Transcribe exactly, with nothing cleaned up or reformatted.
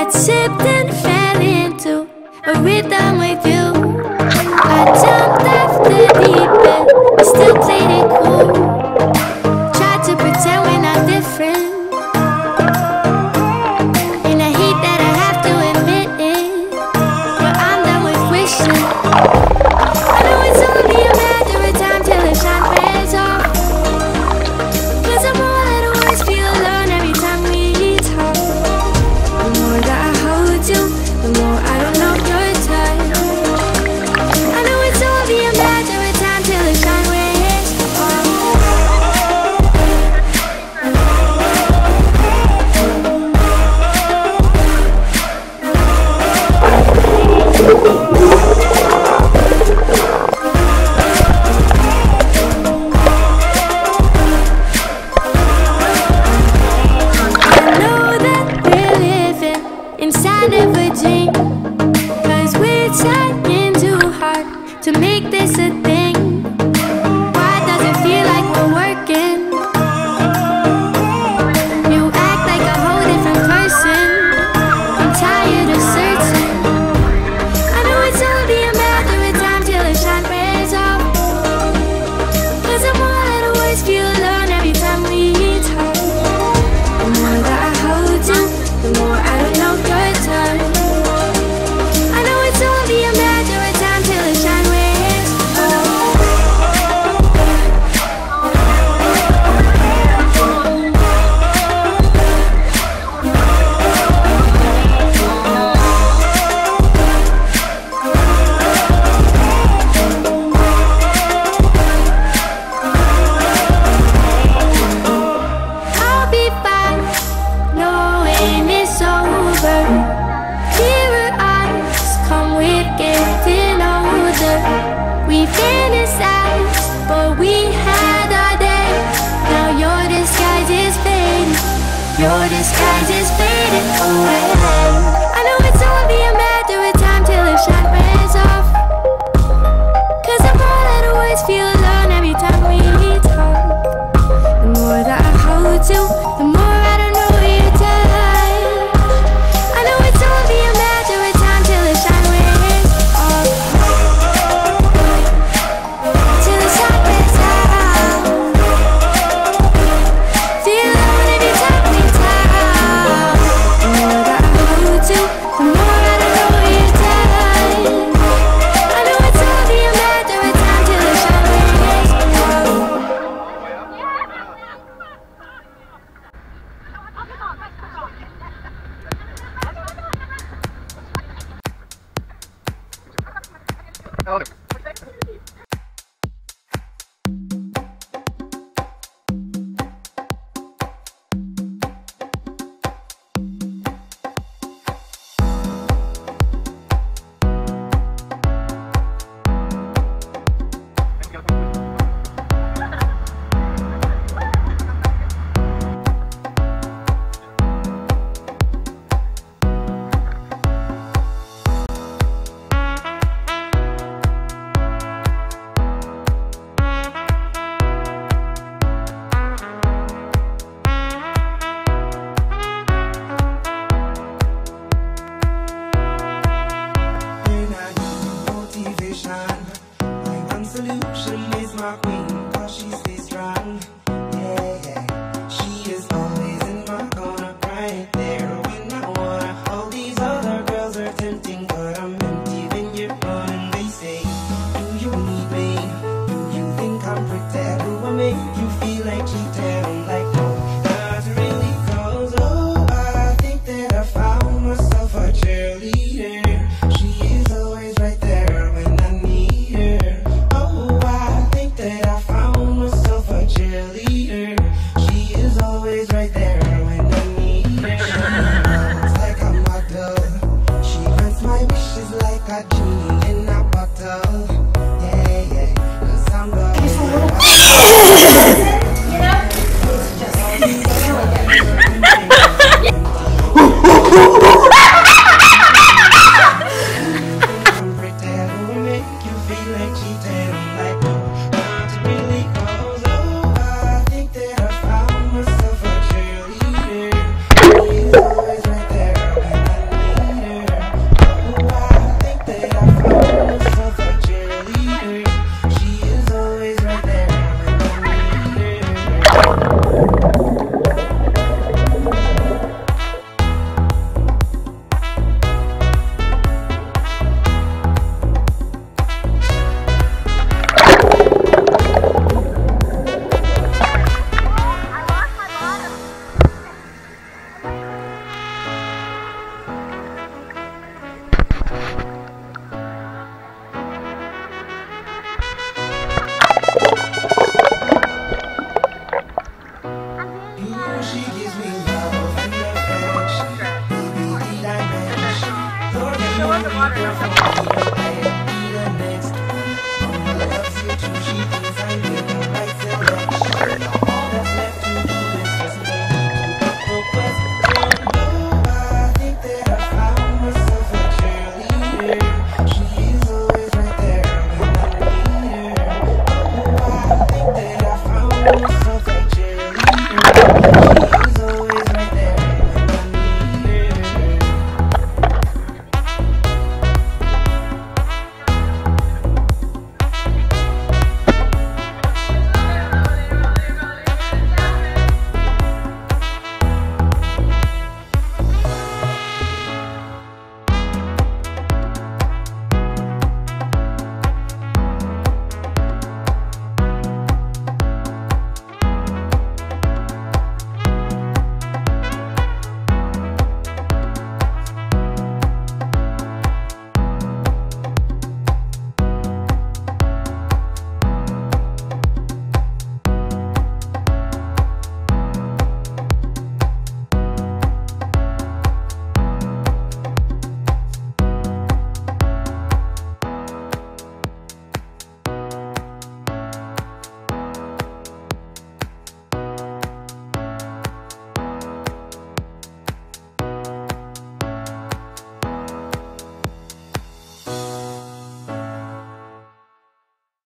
got sipped and fell into a rhythm with you. I jumped off the deep end, but still played it cool. Tried to pretend we're not different. In the heat that I have to admit it, but I'm done with wishing. I know it's only a matter of time till the shine wears off. Cause the more that the words feel alone every time we talk. The more that I hold you, the more I don't know your time. I know it's only a matter of time till the shine wears off. I know that we're living inside of a dream, cause we're trying too hard to make this a thing. Why does it feel like we're working? You act like a whole different person. I'm tired of searching. I know it's only a matter of time till the shine wears off. Cause the more that the words feel alone every time we talk. The more that I hold you, the more I don't know your time. I know it's only a matter of time till the shine wears off. I'll be fine, knowing it's over. Clearer eyes come with getting older. We fantasized, but we had our day. Now your disguise is fading. Your disguise is fading away. I know it's only a matter of time till the shine wears off. Cause the more that the words feel alone every time we talk. The more that I hold you, the more I don't know your time. I know it's only a matter of time till the shine wears off. Till the shine wears off. Feel alone every time we talk. The more that I hold you, the more I don't know your time. I know it's only a matter of time till the shine wears off. When I need motivation, my one solution is my queen, cause she stays strong. Yeah, yeah. She is always in my corner, right there when I wanna. All these other girls are tempting, but I'm empty when you're gone. And they say, do you need me? Do you think I'm pretend? Do I make you feel like cheating? I'm like, no, not really, cause oh, I think that I found myself a cheerleader. She is always right there when I need her. Oh, I think that I found myself a cheerleader. She is always right there when I need her. It's like a model. She grants my wishes like a genie in a bottle. Yeah, yeah, cause I'm the I'm pretend to make you feel like cheating. I'm like,